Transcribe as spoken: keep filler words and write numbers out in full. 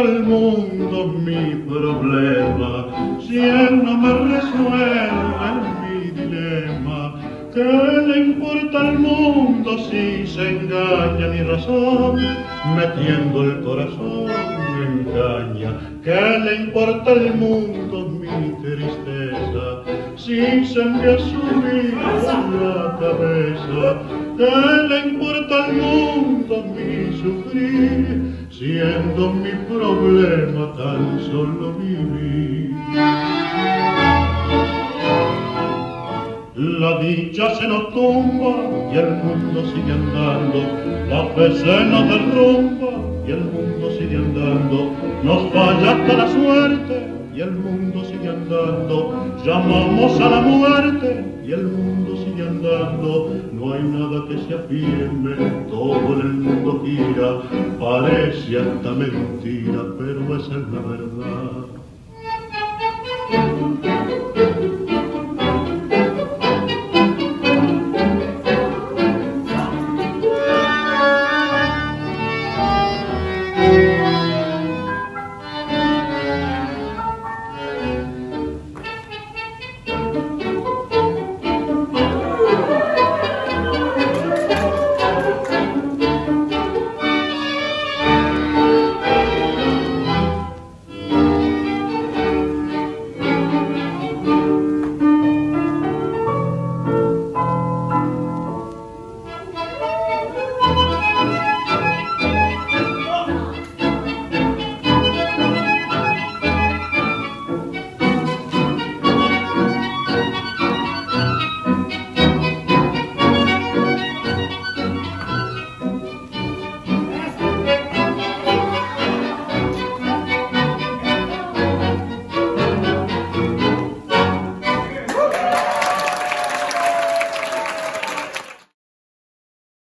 al mundo mi problema, si él no me resuelve mi dilema? ¿Qué le importa al mundo si se engaña mi razón, metiendo el corazón en caña? ¿Qué le importa al mundo mi tristeza, si se me ha subido la cabeza? ¿Qué le importa al mundo mi sufrir, siendo mi problema tan solo vivir? La dicha se nos tumba y el mundo sigue andando, la fe se nos derrumba y el mundo sigue andando, nos falla hasta la suerte y el mundo sigue andando, llamamos a la muerte y el mundo sigue andando. No hay nada que se afirme, todo en el mundo gira, parece hasta mentira, pero esa es la verdad.